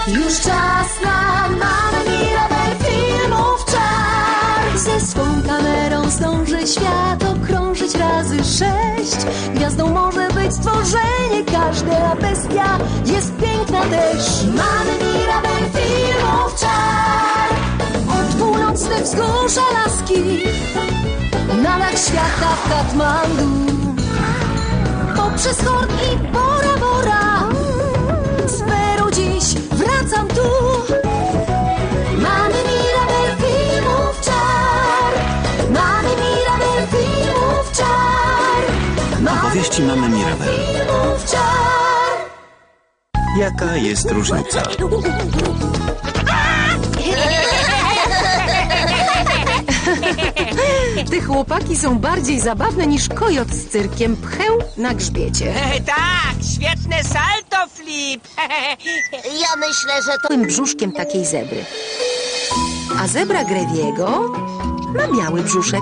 Już czas na mamę Mirabel filmów czar. Ze swą kamerą zdąży świat okrążyć razy 6. Gwiazdą może być stworzenie, każda bestia jest piękna też. Mamy Mirabel filmów czar. Od północnych wzgórz Alaski, na dach świata w Katmandu, poprzez Horn i Bora Bora, z Peru dziś wracam tu. Mamy Mirabel filmów czar. Mamy Mirabel filmów czar. Opowieści mamy Mirabel. Filmów czar. Jaka jest różnica? Te chłopaki są bardziej zabawne niż kojot z cyrkiem pcheł na grzbiecie. Tak, świetne salto flip. Ja myślę, że to... Tym brzuszkiem takiej zebry. A zebra Greviego ma biały brzuszek.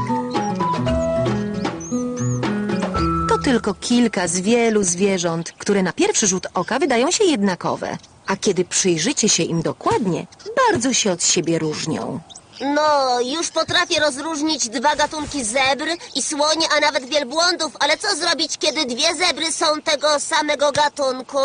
To tylko kilka z wielu zwierząt, które na pierwszy rzut oka wydają się jednakowe. A kiedy przyjrzycie się im dokładnie, bardzo się od siebie różnią. No, już potrafię rozróżnić 2 gatunki zebr i słoni, a nawet wielbłądów, ale co zrobić, kiedy 2 zebry są tego samego gatunku?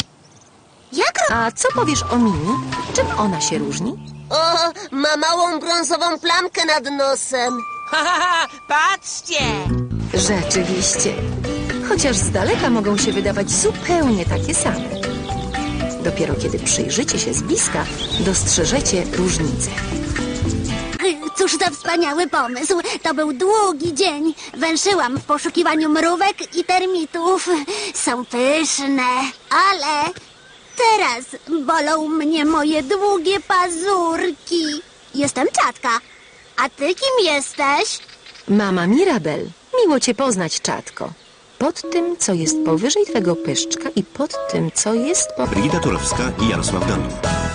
A co powiesz o Mini? Czym ona się różni? O, ma małą brązową plamkę nad nosem. Patrzcie! Rzeczywiście. Chociaż z daleka mogą się wydawać zupełnie takie same. Dopiero kiedy przyjrzycie się z bliska, dostrzeżecie różnicę. Cóż za wspaniały pomysł. To był długi dzień. Węszyłam w poszukiwaniu mrówek i termitów. Są pyszne, ale teraz bolą mnie moje długie pazurki. Jestem Czatka. A ty kim jesteś? Mama Mirabel, miło cię poznać, czatko. Pod tym, co jest powyżej twego pyszczka i pod tym, co jest po... Brigida Turowska i Jarosław Damin.